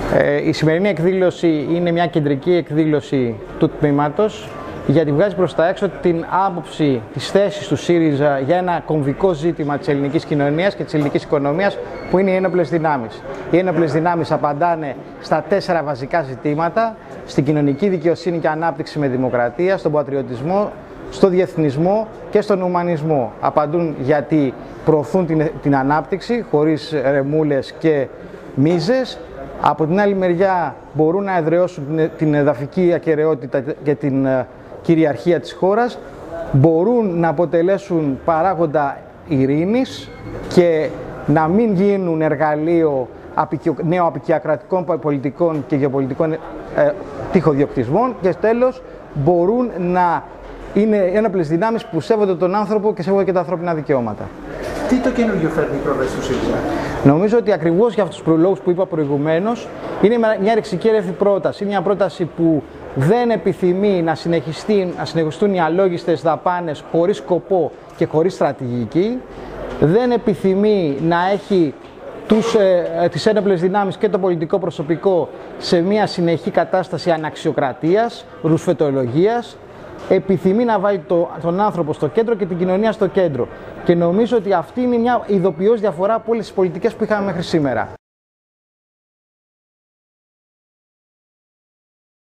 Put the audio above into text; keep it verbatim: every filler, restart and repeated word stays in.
Ε, η σημερινή εκδήλωση είναι μια κεντρική εκδήλωση του τμήματος, γιατί βγάζει προς τα έξω την άποψη της θέσης του ΣΥΡΙΖΑ για ένα κομβικό ζήτημα της ελληνικής κοινωνίας και της ελληνικής οικονομίας, που είναι οι ένοπλες δυνάμεις. Οι ένοπλες δυνάμεις απαντάνε στα τέσσερα βασικά ζητήματα: στην κοινωνική δικαιοσύνη και ανάπτυξη με δημοκρατία, στον πατριωτισμό, στο διεθνισμό και στον ουμανισμό. Απαντούν γιατί προωθούν την, την ανάπτυξη χωρίς ρεμούλες και μίζες. Από την άλλη μεριά μπορούν να εδραιώσουν την εδαφική ακεραιότητα και την κυριαρχία της χώρας, μπορούν να αποτελέσουν παράγοντα ειρήνης και να μην γίνουν εργαλείο νεοαπικιακρατικών πολιτικών και γεωπολιτικών ε, τυχοδιοκτισμών, και τέλος μπορούν να είναι ένοπλες δυνάμεις που σέβονται τον άνθρωπο και σέβονται και τα ανθρώπινα δικαιώματα. Τι το καινούργιο φέρνει η πρόταση του ΣΥΡΙΖΑ? Νομίζω ότι ακριβώς για αυτούς τους προλόγους που είπα προηγουμένως, είναι μια ρεξικέρευτη πρόταση. Είναι μια πρόταση που δεν επιθυμεί να, συνεχιστεί, να συνεχιστούν οι αλόγιστες δαπάνες χωρίς σκοπό και χωρίς στρατηγική. Δεν επιθυμεί να έχει τους, ε, τις ένοπλες δυνάμεις και το πολιτικό προσωπικό σε μια συνεχή κατάσταση αναξιοκρατίας, ρουσφετολογίας. Επιθυμεί να βάλει το, τον άνθρωπο στο κέντρο και την κοινωνία στο κέντρο. Και νομίζω ότι αυτή είναι μια ειδοποιώς διαφορά από όλες τις πολιτικές που είχαμε μέχρι σήμερα.